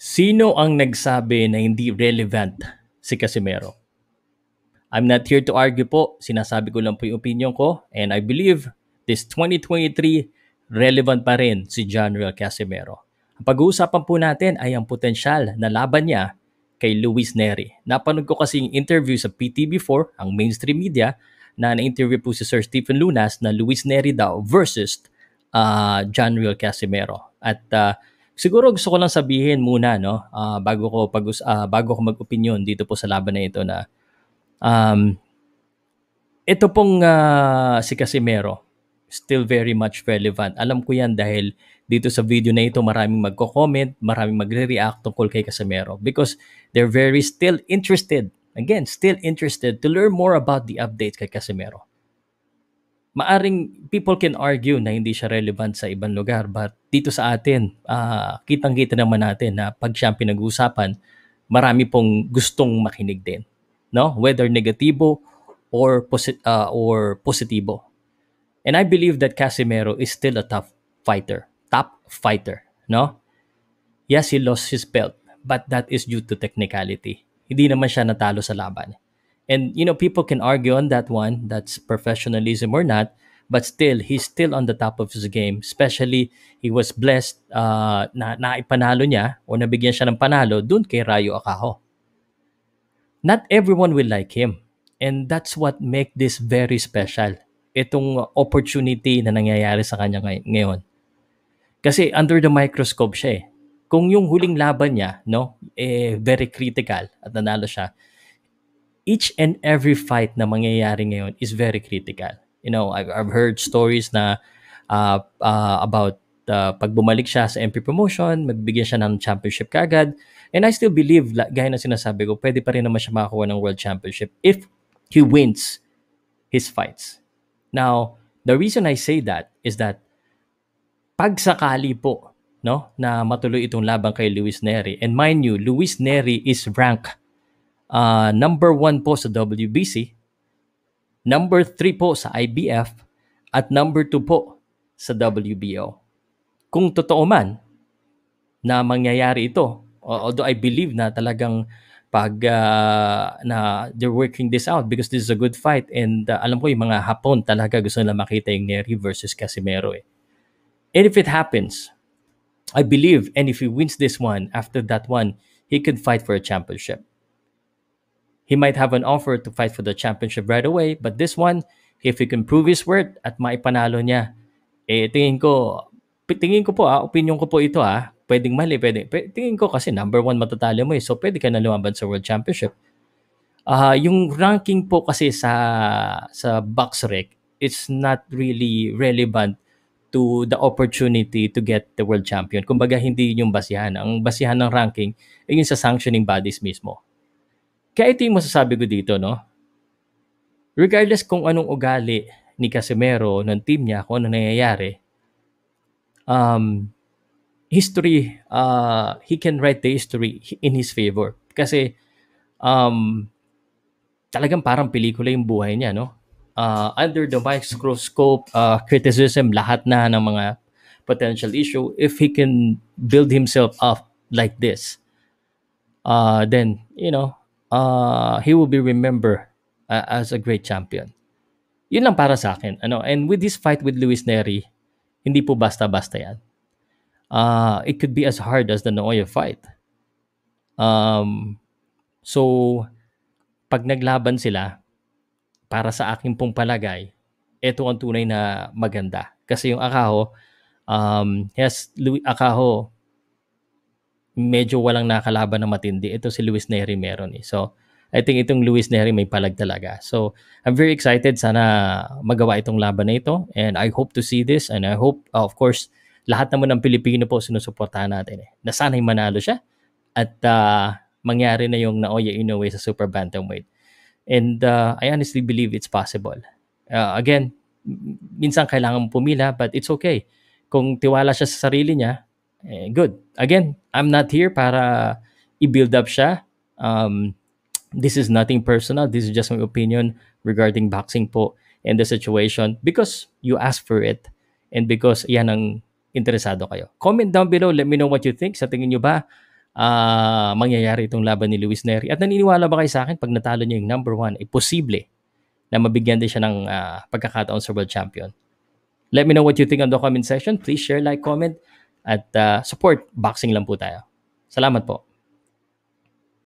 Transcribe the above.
Sino ang nagsabi na hindi relevant si Casimero? I'm not here to argue po. Sinasabi ko lang po yung opinion ko. And I believe this 2023, relevant pa rin si General Casimero. Ang pag-uusapan po natin ay ang potensyal na laban niya kay Luis Nery. Napanood ko kasi yung interview sa PT before, ang mainstream media, na na-interview po si Sir Stephen Lunas na Luis Nery daw versus General Casimero. At siguro gusto ko lang sabihin muna no bago ko mag-opinion dito po sa laban na ito na um, ito pong si Casimero still very much relevant. Alam ko yan dahil dito sa video na ito maraming magko-comment, maraming magre-react tungkol kay Casimero because they're very still interested. Again, still interested to learn more about the updates kay Casimero. Maaring people can argue na hindi siya relevant sa ibang lugar but dito sa atin, kitang-kita naman natin na pag siya pinag-uusapan, marami pong gustong makinig din, no? Whether negatibo or positibo. And I believe that Casimero is still a top fighter, no? Yes, he lost his belt, but that is due to technicality. Hindi naman siya natalo sa laban. And people can argue on that one, that's professionalism or not, but still he's still on the top of his game. Especially he was blessed na naipanalo niya o nabigyan siya ng panalo dun kay Rayo Akaho. Not everyone will like him. And that's what make this very special. Itong opportunity na nangyayari sa kanya ngayon. Kasi under the microscope siya eh. Kung yung huling laban niya, no, very critical at nanalo siya, each and every fight na mangyayari ngayon is very critical. I've heard stories na about pag bumalik siya sa MP promotion, magbigyan siya ng championship kagad. And I still believe, gaya na sinasabi ko, pwede pa rin naman siya makakuha ng world championship if he wins his fights. Now, the reason I say that is that pag sakali po, no, na matuloy itong laban kay Luis Nery, and mind you, Luis Nery is ranked number 1 po sa WBC, number 3 po sa IBF, at number 2 po sa WBO. Kung totoo man na mangyayari ito, although I believe na talagang pag na they're working this out because this is a good fight and alam ko yung mga Hapon talaga gusto nila makita yung Nery versus Casimero eh. And if it happens, I believe, and if he wins this one, after that one, he could fight for a championship. He might have an offer to fight for the championship right away, but this one, if he can prove his worth at maipanalo niya, tingin ko po, opinion ko po ito pwedeng mali, tingin ko kasi number 1 matatalo mo so pwede ka na lumaban sa world championship. Yung ranking po kasi sa BoxRec, it's not really relevant to the opportunity to get the world champion. Kumbaga hindi yung basihan. Ang basihan ng ranking ay yung sa sanctioning bodies mismo. Kaya ito yung masasabi ko dito, no? Regardless kung anong ugali ni Casimero, ng team niya, kung ano nangyayari, history, he can write the history in his favor. Kasi talagang parang pelikula yung buhay niya, no? Under the microscope, criticism, lahat na ng mga potential issue, if he can build himself up like this, then, he will be remembered as a great champion. Yun lang para sa akin. And with this fight with Luis Nery, hindi po basta-basta yan. It could be as hard as the Naoya fight. So, pag naglaban sila, para sa akin pong palagay, ito ang tunay na maganda. Kasi yung Akaho, Akaho, medyo walang nakalaban na matindi. Ito si Luis Nery meron eh. So, I think itong Luis Nery may palag talaga. So, I'm very excited. Sana magawa itong laban na ito. And I hope to see this. And I hope, of course, lahat naman ng Pilipino po sinusuportahan natin eh. Na sana'y manalo siya. At mangyari na yung Naoya Inoue sa super bantamweight. And I honestly believe it's possible. Again, minsan kailangan pumila but it's okay. Kung tiwala siya sa sarili niya, good. Again, I'm not here para i-build up siya. This is nothing personal. This is just my opinion regarding boxing po and the situation because you asked for it and because yan ang interesado kayo. Comment down below. Let me know what you think. Sa tingin nyo ba mangyayari itong laban ni Luis Nery? At naniniwala ba kayo sa akin pag natalo niya yung number 1, posible na mabigyan din siya ng pagkakataon sa World Champion? Let me know what you think on the comment section. Please share, like, comment, at support. Boxing lang po tayo. Salamat po.